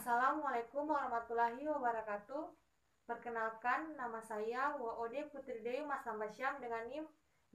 Assalamualaikum warahmatullahi wabarakatuh. Perkenalkan, nama saya WOD Putri Dewi Mas Sambasyam dengan NIM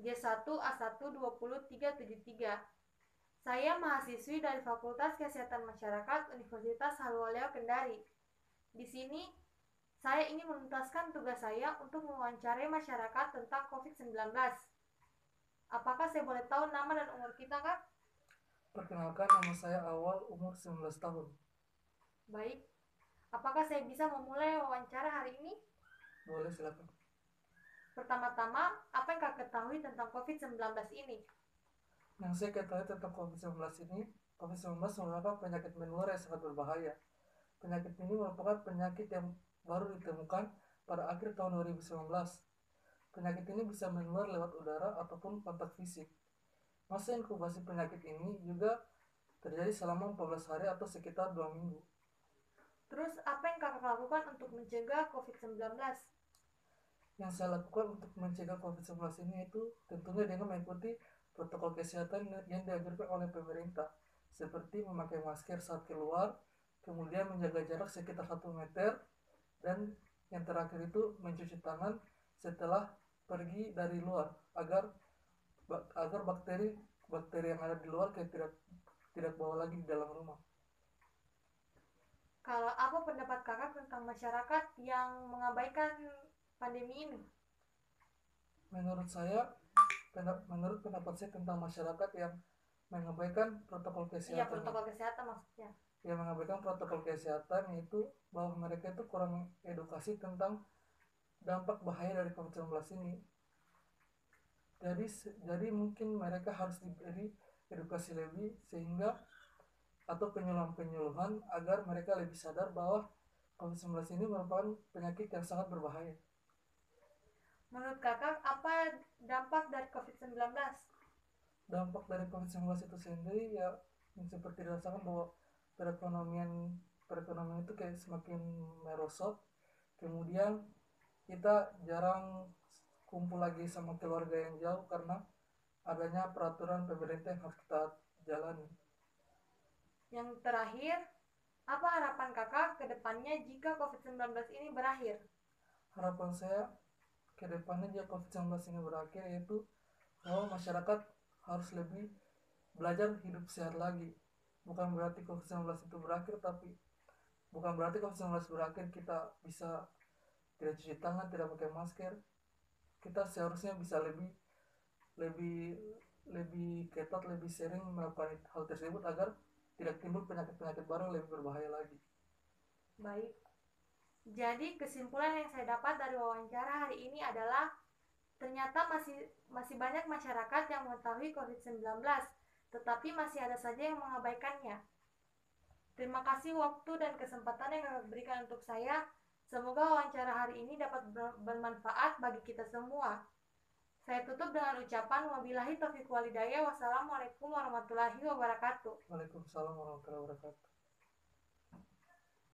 J1A1200373. Saya mahasiswi dari Fakultas Kesehatan Masyarakat Universitas Haluoleo Kendari. Di sini, saya ingin menuntaskan tugas saya untuk mewawancarai masyarakat tentang COVID-19. Apakah saya boleh tahu nama dan umur kita, Kak? Perkenalkan, nama saya Awal, umur 19 tahun. Baik. Apakah saya bisa memulai wawancara hari ini? Boleh, silakan. Pertama-tama, apa yang Kak ketahui tentang COVID-19 ini? Yang saya ketahui tentang COVID-19 ini, COVID-19 merupakan penyakit menular yang sangat berbahaya. Penyakit ini merupakan penyakit yang baru ditemukan pada akhir tahun 2019. Penyakit ini bisa menular lewat udara ataupun kontak fisik. Masa inkubasi penyakit ini juga terjadi selama 14 hari atau sekitar 2 minggu. Terus, apa yang Kakak lakukan untuk mencegah COVID-19? Yang saya lakukan untuk mencegah COVID-19 ini itu tentunya dengan mengikuti protokol kesehatan yang dianjurkan oleh pemerintah, seperti memakai masker saat keluar, kemudian menjaga jarak sekitar 1 meter, dan yang terakhir itu mencuci tangan setelah pergi dari luar agar bakteri bakteri yang ada di luar tidak bawa lagi di dalam rumah. Kalau apa pendapat Kakak tentang masyarakat yang mengabaikan pandemi ini? Menurut saya, menurut pendapat saya tentang masyarakat yang mengabaikan protokol Iya, kesehatan protokol kesehatan maksudnya. yang mengabaikan protokol kesehatan, yaitu bahwa mereka itu kurang edukasi tentang dampak bahaya dari COVID-19 ini. Jadi mungkin mereka harus diberi edukasi lebih sehingga atau penyuluhan agar mereka lebih sadar bahwa COVID-19 ini merupakan penyakit yang sangat berbahaya. Menurut Kakak, apa dampak dari COVID-19? Dampak dari COVID-19 itu sendiri ya seperti dirasakan bahwa perekonomian perekonomian itu kayak semakin merosot. Kemudian kita jarang kumpul lagi sama keluarga yang jauh karena adanya peraturan pemerintah yang harus kita jalani. Yang terakhir, apa harapan Kakak ke depannya jika COVID-19 ini berakhir? Harapan saya ke depannya jika COVID-19 ini berakhir yaitu bahwa masyarakat harus lebih belajar hidup sehat lagi. Bukan berarti COVID-19 itu berakhir, tapi bukan berarti COVID-19 berakhir kita bisa tidak cuci tangan, tidak pakai masker. Kita seharusnya bisa lebih lebih lebih ketat, lebih sering melakukan hal tersebut agar tidak timbul penyakit-penyakit baru yang lebih berbahaya lagi. Baik. Jadi kesimpulan yang saya dapat dari wawancara hari ini adalah ternyata masih banyak masyarakat yang mengetahui COVID-19, tetapi masih ada saja yang mengabaikannya. Terima kasih waktu dan kesempatan yang Kakak berikan untuk saya. Semoga wawancara hari ini dapat bermanfaat bagi kita semua. Saya tutup dengan ucapan wabillahi taufiq walhidayah. Wassalamualaikum warahmatullahi wabarakatuh. Waalaikumsalam warahmatullahi wabarakatuh.